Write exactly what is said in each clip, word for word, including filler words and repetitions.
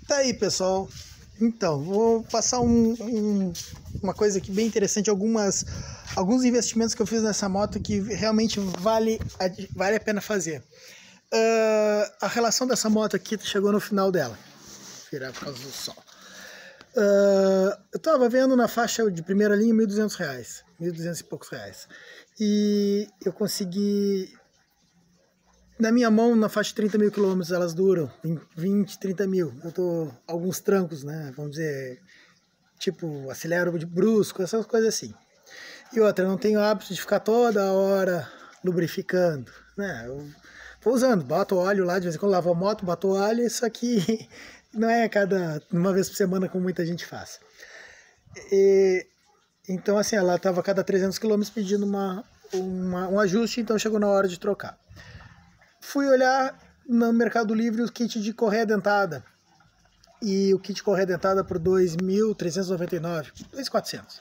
Tá aí, pessoal. Então, vou passar um, um, uma coisa aqui bem interessante, algumas, alguns investimentos que eu fiz nessa moto que realmente vale a, vale a pena fazer. Uh, a relação dessa moto aqui chegou no final dela. Vou virar por causa do sol. Uh, eu tava vendo na faixa de primeira linha mil e duzentos reais, mil e duzentos e poucos reais. E eu consegui... Na minha mão, na faixa de trinta mil quilômetros, elas duram vinte, trinta mil. Eu tô alguns trancos, né? Vamos dizer, tipo, acelero de brusco, essas coisas assim. E outra, eu não tenho hábito de ficar toda hora lubrificando, né? Eu vou usando, boto óleo lá, de vez em quando lavo a moto, boto óleo, isso aqui não é cada uma vez por semana como muita gente faz. E, então, assim, ela tava a cada trezentos quilômetros pedindo uma, uma, um ajuste, então chegou na hora de trocar. Fui olhar no Mercado Livre o kit de correia dentada. E o kit de correia dentada por dois mil trezentos e noventa e nove reais, dois mil e quatrocentos.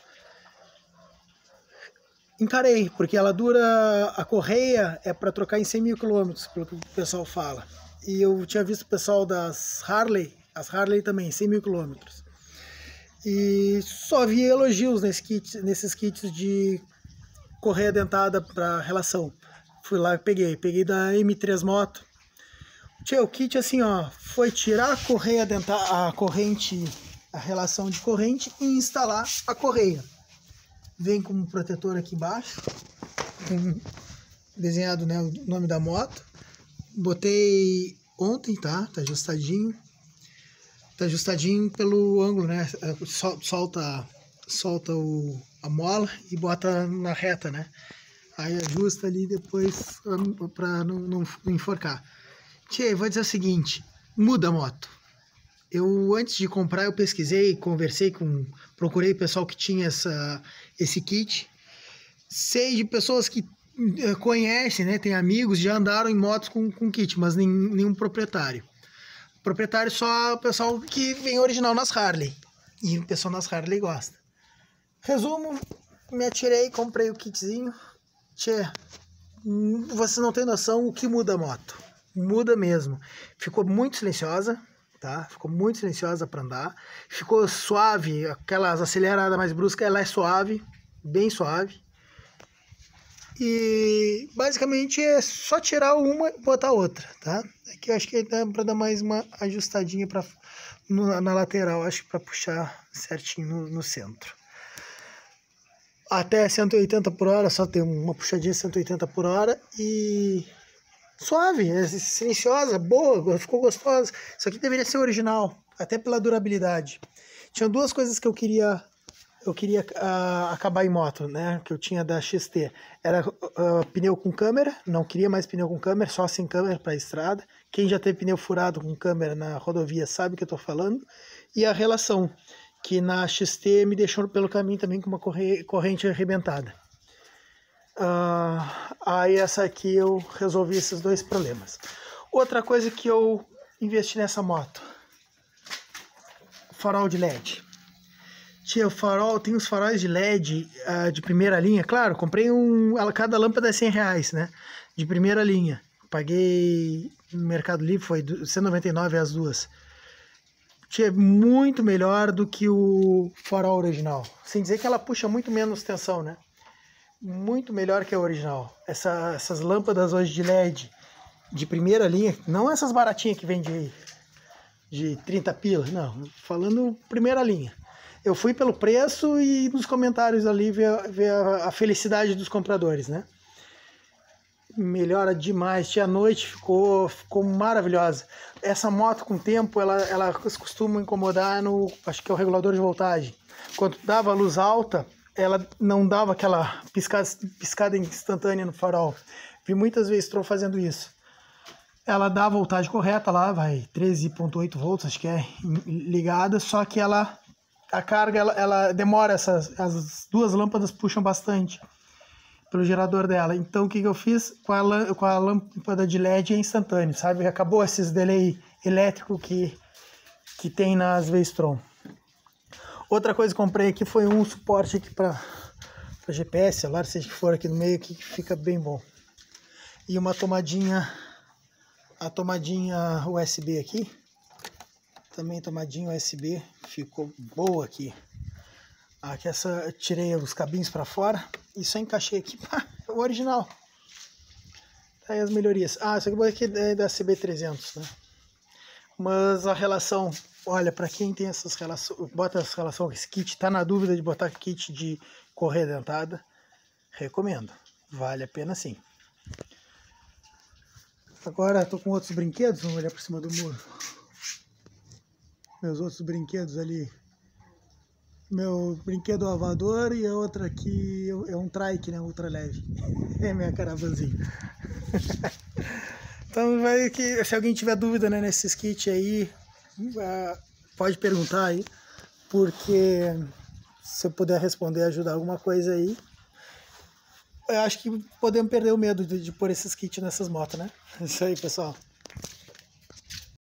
Encarei, porque ela dura... A correia é para trocar em cem mil quilômetros, pelo que o pessoal fala. E eu tinha visto o pessoal das Harley, as Harley também, cem mil quilômetros. E só vi elogios nesse kit, nesses kits de correia dentada para relação. Fui lá e peguei, peguei da M três Moto. Tchê, o kit assim, ó, foi tirar a correia dentada, a corrente, a relação de corrente e instalar a correia. Vem com um protetor aqui embaixo, com desenhado, né, o nome da moto. Botei ontem, tá? Tá ajustadinho. Tá ajustadinho pelo ângulo, né? Solta, solta o, a mola e bota na reta, né? Aí ajusta ali depois para não, não, não enforcar. Tchê, vou dizer o seguinte, muda a moto. Eu, antes de comprar, eu pesquisei, conversei com... Procurei pessoal que tinha essa, esse kit. Sei de pessoas que conhecem, né? Tem amigos, já andaram em motos com, com kit, mas nem, nenhum proprietário. Proprietário só o pessoal que vem original nas Harley. E o pessoal nas Harley gosta. Resumo, me atirei, comprei o kitzinho. Tchê, você não tem noção o que muda a moto. Muda mesmo. Ficou muito silenciosa, tá? Ficou muito silenciosa para andar. Ficou suave, aquelas aceleradas mais bruscas, ela é suave, bem suave. E basicamente é só tirar uma e botar outra, tá? Aqui eu acho que dá para dar mais uma ajustadinha pra, no, na lateral, acho que para puxar certinho no, no centro. Até cento e oitenta por hora, só tem uma puxadinha cento e oitenta por hora e suave, é silenciosa, boa, ficou gostosa. Isso aqui deveria ser original, até pela durabilidade. Tinha duas coisas que eu queria eu queria uh, acabar em moto, né, que eu tinha da X T. Era uh, pneu com câmera, não queria mais pneu com câmera, só sem câmera para estrada. Quem já teve pneu furado com câmera na rodovia sabe o que eu estou falando. E a relação, que na X T me deixou pelo caminho também com uma corrente arrebentada. Uh, aí essa aqui eu resolvi esses dois problemas. Outra coisa que eu investi nessa moto, farol de L E D. Tinha o farol, tem os faróis de L E D uh, de primeira linha, claro, comprei um, cada lâmpada é cem reais, né, de primeira linha. Paguei no Mercado Livre, foi cento e noventa e nove reais as duas. É muito melhor do que o farol original. Sem dizer que ela puxa muito menos tensão, né? Muito melhor que a original. Essa, essas lâmpadas hoje de L E D de primeira linha, não essas baratinhas que vem de, de trinta pila, não. Falando primeira linha. Eu fui pelo preço e nos comentários ali ver, ver a, a felicidade dos compradores, né? Melhora demais, tinha noite, ficou, ficou maravilhosa. Essa moto com o tempo, ela, ela costuma incomodar no, acho que é o regulador de voltagem. Quando dava luz alta, ela não dava aquela piscada, piscada instantânea no farol. Vi muitas vezes estou fazendo isso. Ela dá a voltagem correta lá, vai treze ponto oito volts, acho que é ligada, só que ela, a carga, ela, ela demora, essas, as duas lâmpadas puxam bastante pelo gerador dela. Então o que, que eu fiz com a, com a lâmpada de L E D é instantâneo, sabe? Acabou esses delay elétrico que, que tem nas V-Strom. Outra coisa que comprei aqui foi um suporte aqui para G P S, celular, seja que for aqui no meio, que fica bem bom. E uma tomadinha, a tomadinha U S B aqui, também tomadinha U S B, ficou boa aqui. Aqui essa, tirei os cabinhos para fora e só encaixei aqui, pá, é o original. Tá aí as melhorias. Ah, isso aqui é da C B trezentos, né? Mas a relação, olha, para quem tem essas relações, bota essa relação com esse kit, tá na dúvida de botar kit de correia dentada, recomendo. Vale a pena sim. Agora tô com outros brinquedos, vamos olhar por cima do muro. Meus outros brinquedos ali. Meu brinquedo avador e a outra aqui é um trike, né? Ultra leve. É minha caravanzinha. Então, vai que, se alguém tiver dúvida, né, nesses kits aí, pode perguntar aí, porque se eu puder responder, ajudar alguma coisa aí, eu acho que podemos perder o medo de, de pôr esses kits nessas motos, né? É isso aí, pessoal.